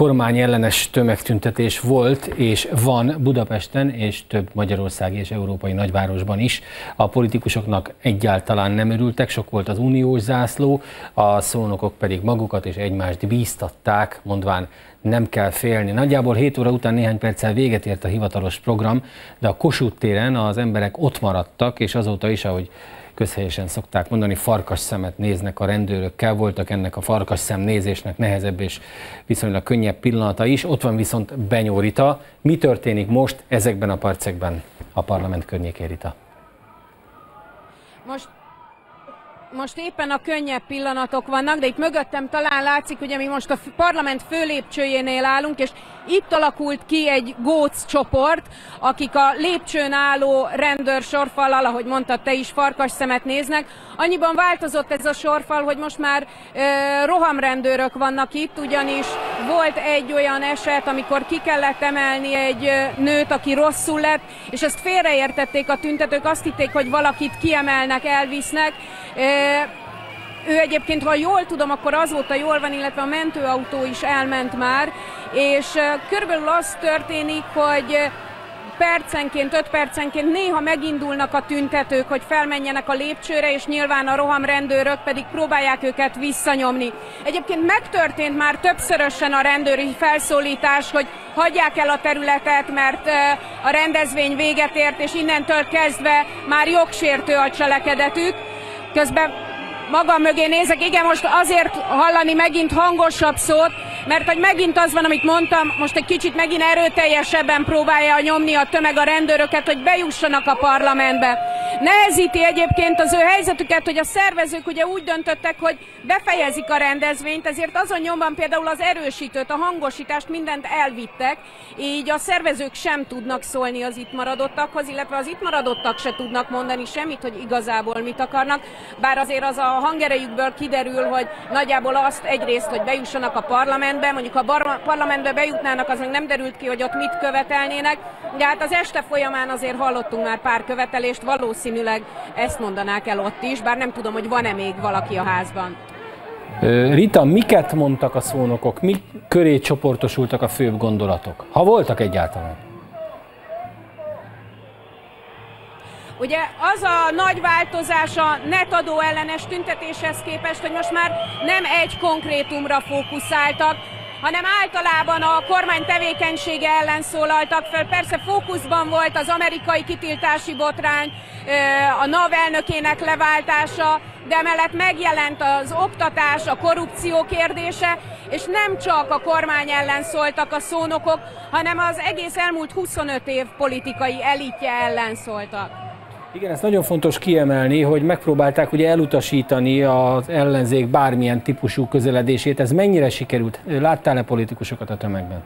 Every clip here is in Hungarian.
kormányellenes tömegtüntetés volt és van Budapesten és több magyarországi és európai nagyvárosban is. A politikusoknak egyáltalán nem örültek, sok volt az uniós zászló, a szónokok pedig magukat és egymást bíztatták, mondván nem kell félni. Nagyjából 7 óra után néhány perccel véget ért a hivatalos program, de a Kossuth téren az emberek ott maradtak, és azóta is, ahogy közhelyesen szokták mondani, farkasszemet néznek a rendőrökkel. Voltak ennek a farkasszem nézésnek nehezebb és viszonylag könnyebb pillanata is. Ott van viszont Benyó Rita. Mi történik most ezekben a percekben a parlament környékén, Rita? Most éppen a könnyebb pillanatok vannak, de itt mögöttem talán látszik, ugye mi most a parlament főlépcsőjénél állunk, és itt alakult ki egy góc csoport, akik a lépcsőn álló rendőr sorfallal, ahogy mondtad te is, farkasszemet néznek. Annyiban változott ez a sorfal, hogy most már rohamrendőrök vannak itt, ugyanis volt egy olyan eset, amikor ki kellett emelni egy nőt, aki rosszul lett, és ezt félreértették a tüntetők, azt hitték, hogy valakit kiemelnek, elvisznek. Ő egyébként, ha jól tudom, akkor azóta jól van, illetve a mentőautó is elment már, és körülbelül az történik, hogy percenként, 5 percenként néha megindulnak a tüntetők, hogy felmenjenek a lépcsőre, és nyilván a rohamrendőrök pedig próbálják őket visszanyomni. Egyébként megtörtént már többszörösen a rendőri felszólítás, hogy hagyják el a területet, mert a rendezvény véget ért, és innentől kezdve már jogsértő a cselekedetük. Közben magam mögé nézek, igen, most azért hallani megint hangosabb szót, mert hogy megint az van, amit mondtam, most egy kicsit megint erőteljesebben próbálja nyomni a tömeg a rendőröket, hogy bejussanak a parlamentbe. Nehezíti egyébként az ő helyzetüket, hogy a szervezők ugye úgy döntöttek, hogy befejezik a rendezvényt, ezért azon nyomban például az erősítőt, a hangosítást, mindent elvittek, így a szervezők sem tudnak szólni az itt maradottakhoz, illetve az itt maradottak se tudnak mondani semmit, hogy igazából mit akarnak, bár azért az a hangerejükből kiderül, hogy nagyjából azt egyrészt, hogy bejussanak a parlamentbe, mondjuk ha a parlamentbe bejutnának, az még nem derült ki, hogy ott mit követelnének, de hát az este folyamán azért hallottunk már pár követelést, valószínűleg ezt mondanák el ott is, bár nem tudom, hogy van-e még valaki a házban. Rita, miket mondtak a szónokok, mi köré csoportosultak a főbb gondolatok, ha voltak egyáltalán? Ugye az a nagy változás a netadó ellenes tüntetéshez képest, hogy most már nem egy konkrétumra fókuszáltak, hanem általában a kormány tevékenysége ellen szólaltak fel. Persze fókuszban volt az amerikai kitiltási botrány, a NAV elnökének leváltása, de emellett megjelent az oktatás, a korrupció kérdése, és nem csak a kormány ellen szóltak a szónokok, hanem az egész elmúlt 25 év politikai elitje ellen szóltak. Igen, ez nagyon fontos kiemelni, hogy megpróbálták ugye elutasítani az ellenzék bármilyen típusú közeledését. Ez mennyire sikerült? Láttál-e politikusokat a tömegben?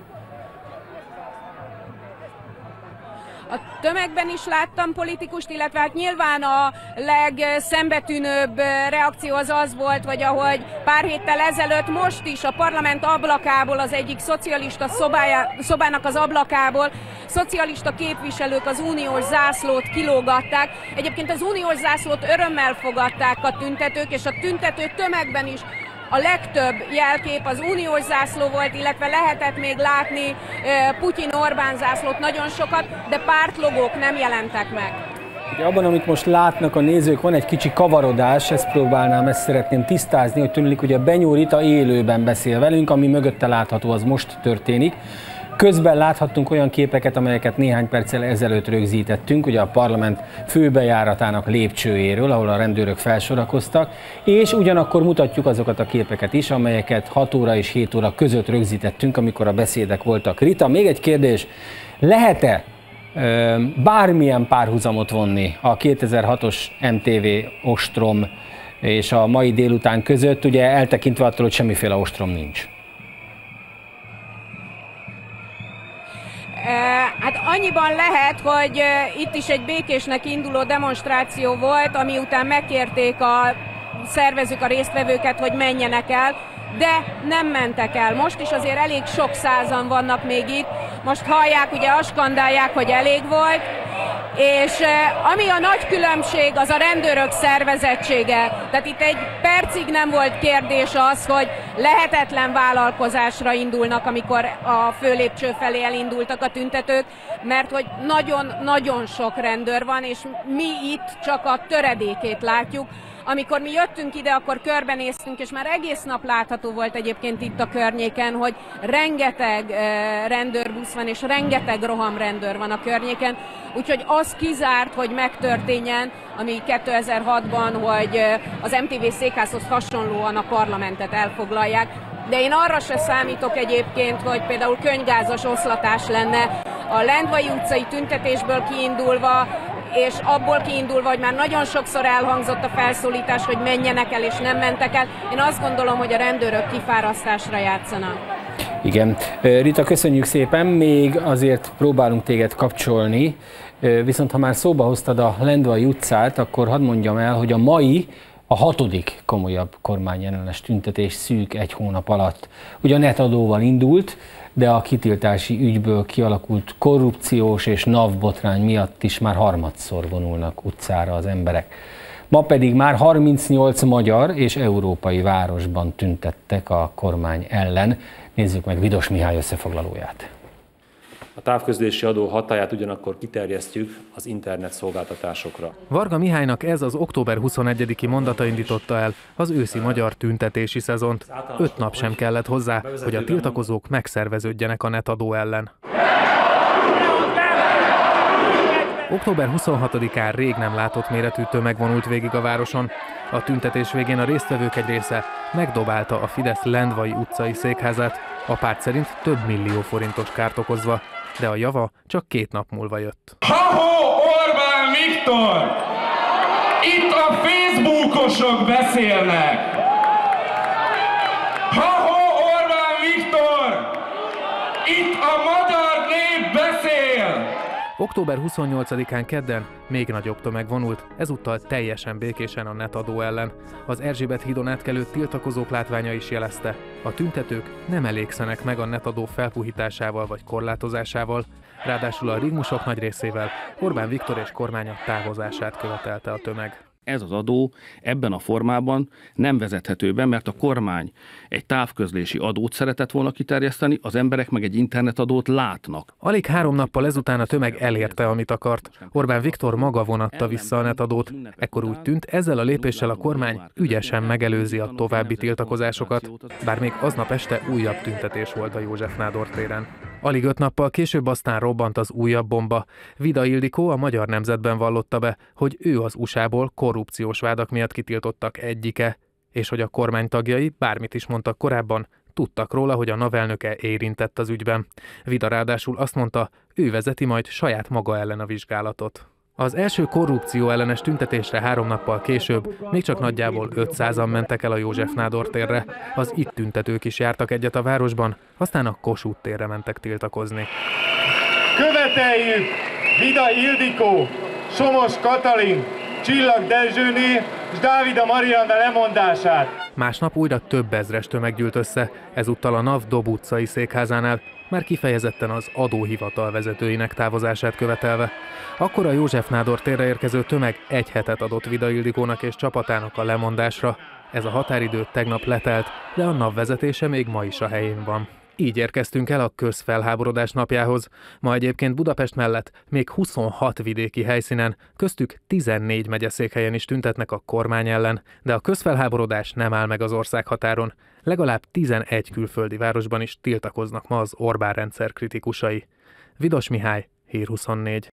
A tömegben is láttam politikust, illetve hát nyilván a legszembetűnőbb reakció az volt, hogy ahogy pár héttel ezelőtt most is a parlament ablakából, az egyik szocialista szobának az ablakából szocialista képviselők az uniós zászlót kilógatták. Egyébként az uniós zászlót örömmel fogadták a tüntetők, és a tüntető tömegben is a legtöbb jelkép az uniós zászló volt, illetve lehetett még látni Putyin-Orbán zászlót nagyon sokat, de pártlogók nem jelentek meg. Ugye abban, amit most látnak a nézők, van egy kicsi kavarodás, ezt szeretném tisztázni, hogy tűnik, hogy a Benyó Rita élőben beszél velünk, ami mögötte látható, az most történik. Közben láthattunk olyan képeket, amelyeket néhány perccel ezelőtt rögzítettünk, ugye a parlament főbejáratának lépcsőjéről, ahol a rendőrök felsorakoztak, és ugyanakkor mutatjuk azokat a képeket is, amelyeket 6 óra és 7 óra között rögzítettünk, amikor a beszédek voltak. Rita, még egy kérdés, lehet-e bármilyen párhuzamot vonni a 2006-os MTV ostrom és a mai délután között, ugye eltekintve attól, hogy semmiféle ostrom nincs? Hát annyiban lehet, hogy itt is egy békésnek induló demonstráció volt, ami után megkérték a szervezők, a résztvevőket, hogy menjenek el, de nem mentek el. Most is azért elég sok százan vannak még itt. Most hallják, ugye azt skandálják, hogy elég volt, És ami a nagy különbség, az a rendőrök szervezettsége. Tehát itt egy percig nem volt kérdés az, hogy lehetetlen vállalkozásra indulnak, amikor a főlépcső felé elindultak a tüntetők, mert hogy nagyon-nagyon sok rendőr van, és mi itt csak a töredékét látjuk. Amikor mi jöttünk ide, akkor körbenéztünk, és már egész nap látható volt egyébként itt a környéken, hogy rengeteg rendőrbusz van, és rengeteg rohamrendőr van a környéken, úgyhogy az kizárt, hogy megtörténjen, ami 2006-ban, hogy az MTV székházhoz hasonlóan a parlamentet elfoglalják. De én arra se számítok egyébként, hogy például könygázas oszlatás lenne a Lendvai utcai tüntetésből kiindulva, és abból kiindulva, hogy már nagyon sokszor elhangzott a felszólítás, hogy menjenek el, és nem mentek el. Én azt gondolom, hogy a rendőrök kifárasztásra játszanak. Igen. Rita, köszönjük szépen, még azért próbálunk téged kapcsolni, viszont ha már szóba hoztad a Lendvai utcát, akkor hadd mondjam el, hogy a mai a 6. komolyabb kormányellenes tüntetés szűk egy hónap alatt. Ugye a netadóval indult, de a kitiltási ügyből kialakult korrupciós és NAV botrány miatt is már harmadszor vonulnak utcára az emberek. Ma pedig már 38 magyar és európai városban tüntettek a kormány ellen. Nézzük meg Vidos Mihály összefoglalóját. A távközlési adó hatályát ugyanakkor kiterjesztjük az internet szolgáltatásokra. Varga Mihálynak ez az október 21-i mondata indította el az őszi magyar tüntetési szezont. 5 nap sem kellett hozzá, hogy a tiltakozók megszerveződjenek a netadó ellen. Október 26-án rég nem látott méretű tömeg vonult végig a városon. A tüntetés végén a résztvevők egy része megdobálta a Fidesz Lendvai utcai székházát, a párt szerint több millió forintos kárt okozva, de a java csak 2 nap múlva jött. Ha-ho, Orbán Viktor! Itt a Facebookosok beszélnek! Ha-ho, Orbán Viktor! Itt a magyar nép beszél! Október 28-án kedden még nagyobb tömeg vonult, ezúttal teljesen békésen a netadó ellen. Az Erzsébet hídon átkelő tiltakozók látványa is jelezte. A tüntetők nem elégszenek meg a netadó felpuhításával vagy korlátozásával, ráadásul a rigmusok nagy részével Orbán Viktor és kormánya távozását követelte a tömeg. Ez az adó ebben a formában nem vezethető be, mert a kormány egy távközlési adót szeretett volna kiterjeszteni, az emberek meg egy internetadót látnak. Alig 3 nappal ezután a tömeg elérte, amit akart. Orbán Viktor maga vonatta vissza a netadót. Ekkor úgy tűnt, ezzel a lépéssel a kormány ügyesen megelőzi a további tiltakozásokat, bár még aznap este újabb tüntetés volt a József Nádor téren. Alig 5 nappal később aztán robbant az újabb bomba. Vida Ildikó a Magyar Nemzetben vallotta be, hogy ő az USA-ból korrupciós vádak miatt kitiltottak egyike, és hogy a kormány tagjai, bármit is mondtak korábban, tudtak róla, hogy a NAV elnöke érintett az ügyben. Vida ráadásul azt mondta, ő vezeti majd saját maga ellen a vizsgálatot. Az első korrupció ellenes tüntetésre 3 nappal később még csak nagyjából 500-an mentek el a József Nádor térre. Az itt tüntetők is jártak egyet a városban, aztán a Kossuth térre mentek tiltakozni. Követeljük Vida Ildikó, Somos Katalin, Csillag Dezsőné és Dávida Marianna lemondását. Másnap újra több ezres tömeg gyűlt össze, ezúttal a NAV Dob utcai székházánál, már kifejezetten az adóhivatal vezetőinek távozását követelve. Akkor a József Nádor térre érkező tömeg 1 hetet adott Vida Ildikónak és csapatának a lemondásra. Ez a határidő tegnap letelt, de a NAV vezetése még ma is a helyén van. Így érkeztünk el a közfelháborodás napjához. Ma egyébként Budapest mellett még 26 vidéki helyszínen, köztük 14 megyeszékhelyen is tüntetnek a kormány ellen, de a közfelháborodás nem áll meg az országhatáron. Legalább 11 külföldi városban is tiltakoznak ma az Orbán rendszer kritikusai. Vidos Mihály, Hír 24.